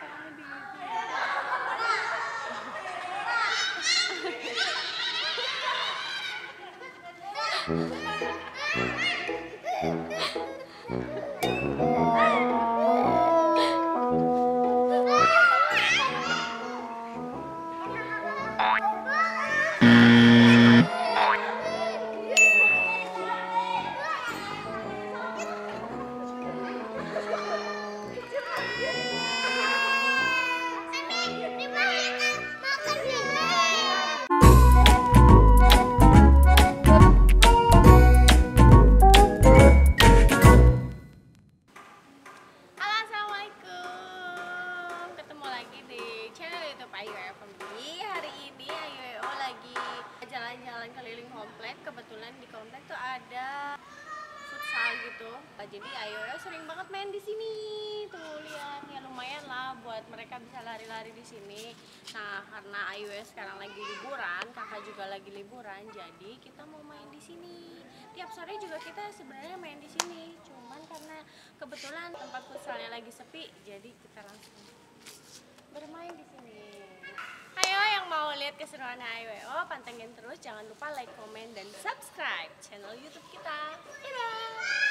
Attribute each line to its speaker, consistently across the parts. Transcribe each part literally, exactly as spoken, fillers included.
Speaker 1: Jalan-jalan keliling komplek. Kebetulan di komplek tuh ada futsal gitu. Jadi ayo sering banget main di sini. Tuh lihat ya, lumayan lah buat mereka bisa lari-lari di sini. Nah, karena Ayu sekarang lagi liburan, kakak juga lagi liburan, jadi kita mau main di sini. Tiap sore juga kita sebenarnya main di sini. Cuman karena kebetulan tempat futsalnya lagi sepi, jadi kita langsung bermain di sini. Ayo yang mau lihat keseruan A Y W O, pantengin terus, jangan lupa like, komen, dan subscribe channel YouTube kita. Dadah!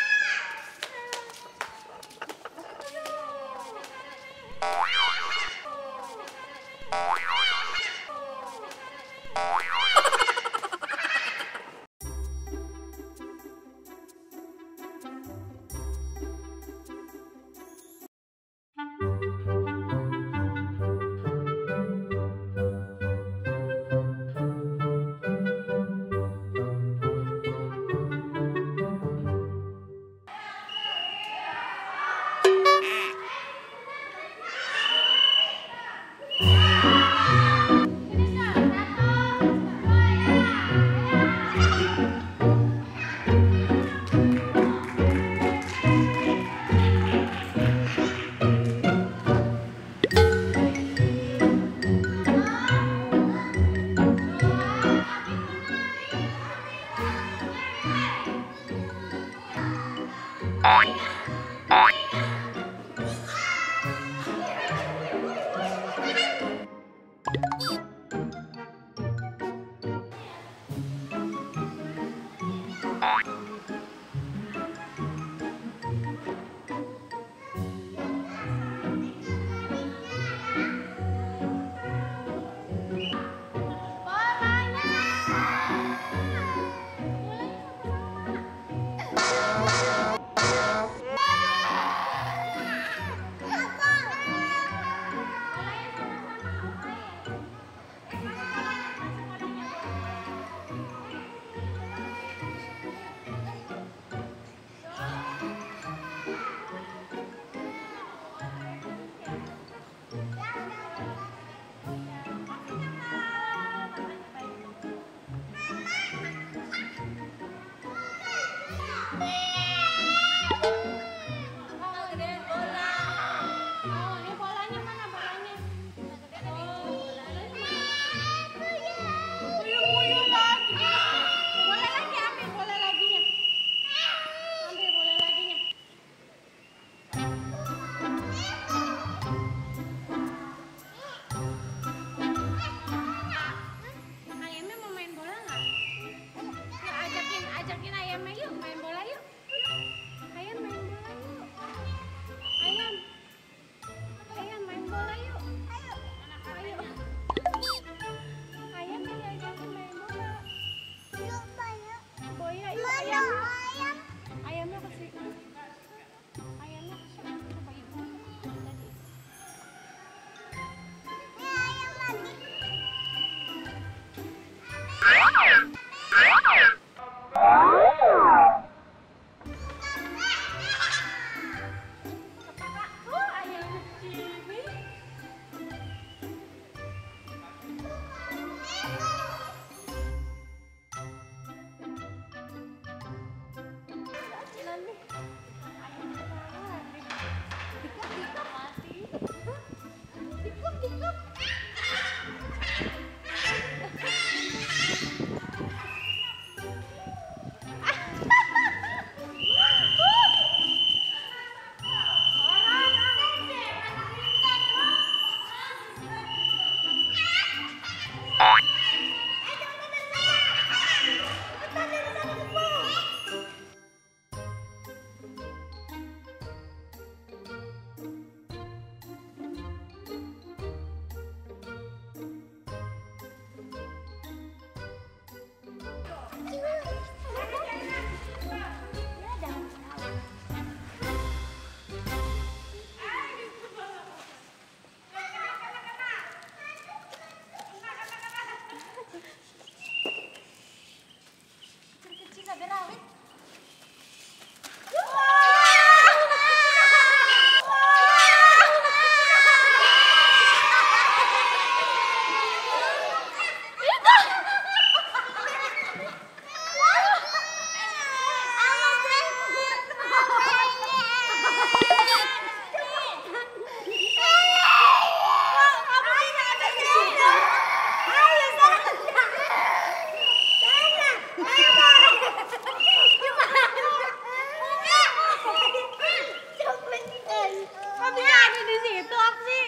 Speaker 1: situ apa sih?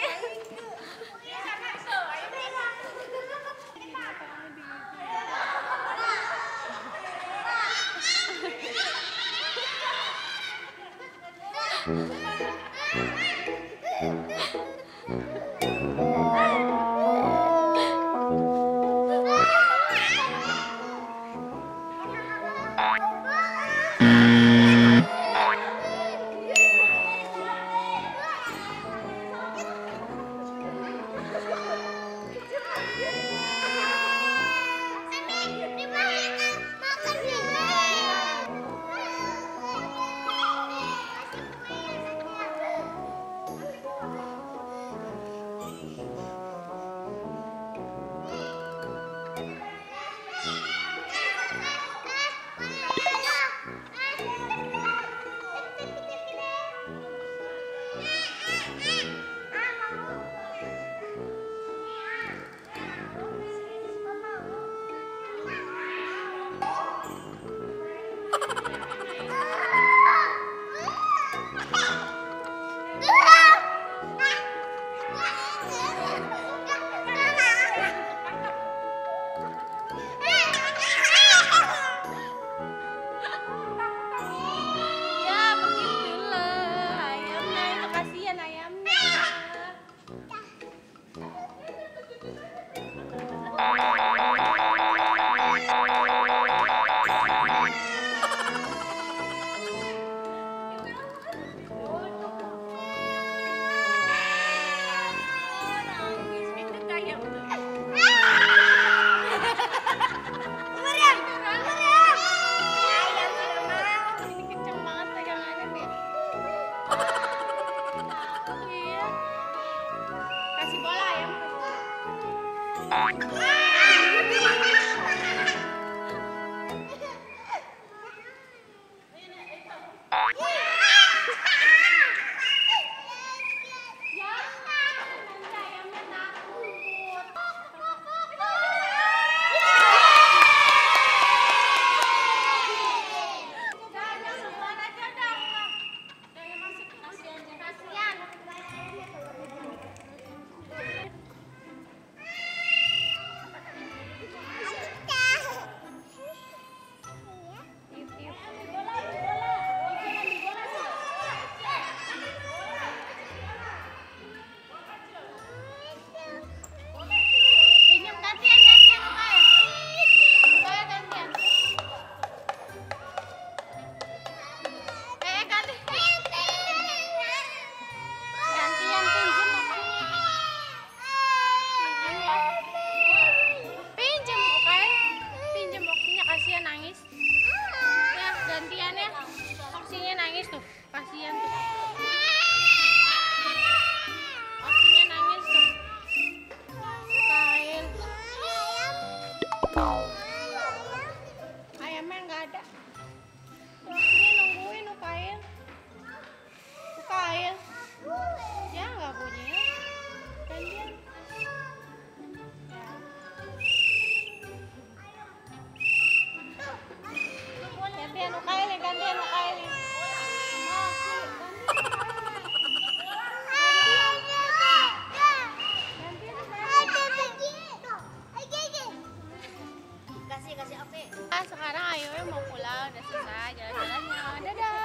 Speaker 1: Kasihan tuh. Oksinya nangis tuh. Kail. Ayamnya nggak ada. Oksinya nungguin tuh Kail. Tuh Kail. Ya nggak bunyi. Gantian. Gantian tuh Kail, gantian tuh Kail. Sekarang Ayo mau pulang, udah selesai jalan-jalannya. Dadah.